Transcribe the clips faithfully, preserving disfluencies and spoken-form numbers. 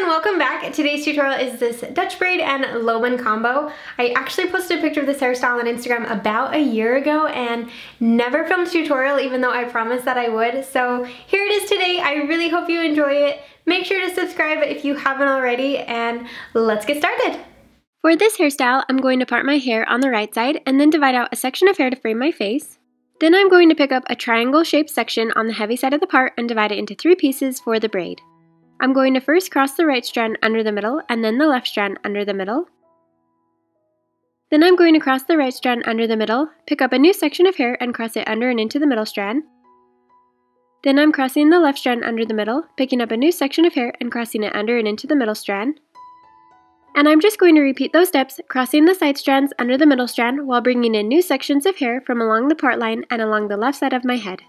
and welcome back. Today's tutorial is this Dutch braid and low bun combo. I actually posted a picture of this hairstyle on Instagram about a year ago and never filmed a tutorial even though I promised that I would. So here it is today. I really hope you enjoy it. Make sure to subscribe if you haven't already and let's get started. For this hairstyle, I'm going to part my hair on the right side and then divide out a section of hair to frame my face. Then I'm going to pick up a triangle-shaped section on the heavy side of the part and divide it into three pieces for the braid. I'm going to first cross the right strand under the middle and then the left strand under the middle. Then I'm going to cross the right strand under the middle, pick up a new section of hair and cross it under and into the middle strand. Then I'm crossing the left strand under the middle, picking up a new section of hair and crossing it under and into the middle strand. And I'm just going to repeat those steps, crossing the side strands under the middle strand while bringing in new sections of hair from along the part line and along the left side of my head.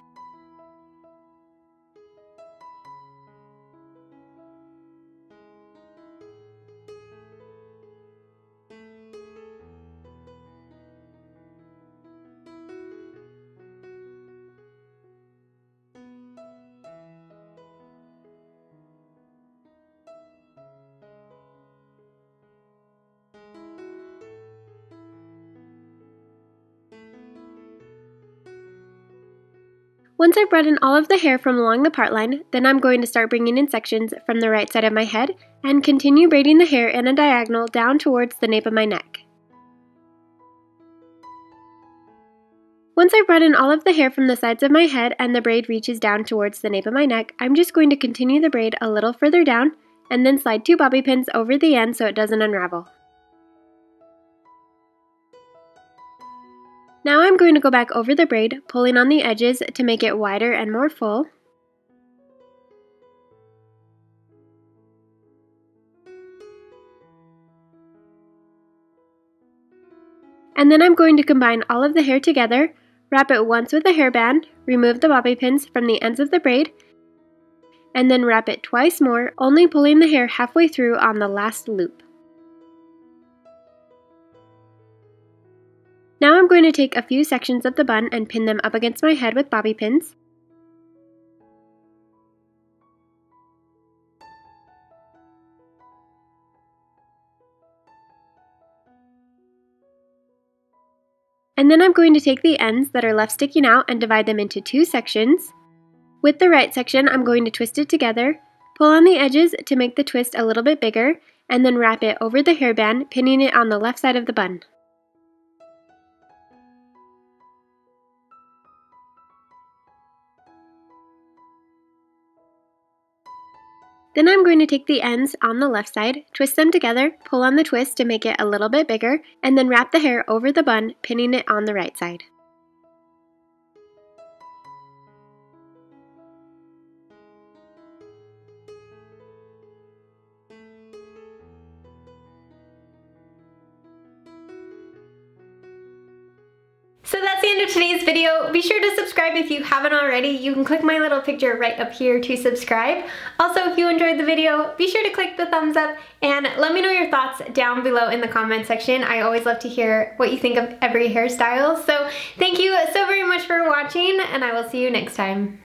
Once I've brought in all of the hair from along the part line, then I'm going to start bringing in sections from the right side of my head and continue braiding the hair in a diagonal down towards the nape of my neck. Once I've brought in all of the hair from the sides of my head and the braid reaches down towards the nape of my neck, I'm just going to continue the braid a little further down and then slide two bobby pins over the end so it doesn't unravel. Now I'm going to go back over the braid, pulling on the edges to make it wider and more full. And then I'm going to combine all of the hair together, wrap it once with a hairband, remove the bobby pins from the ends of the braid, and then wrap it twice more, only pulling the hair halfway through on the last loop. Now I'm going to take a few sections of the bun and pin them up against my head with bobby pins. And then I'm going to take the ends that are left sticking out and divide them into two sections. With the right section, I'm going to twist it together, pull on the edges to make the twist a little bit bigger, and then wrap it over the hairband, pinning it on the left side of the bun. Then I'm going to take the ends on the left side, twist them together, pull on the twist to make it a little bit bigger, and then wrap the hair over the bun, pinning it on the right side. So that's the end of today's video. Be sure to subscribe if you haven't already. You can click my little picture right up here to subscribe. Also, if you enjoyed the video, be sure to click the thumbs up and let me know your thoughts down below in the comment section. I always love to hear what you think of every hairstyle. So thank you so very much for watching and I will see you next time.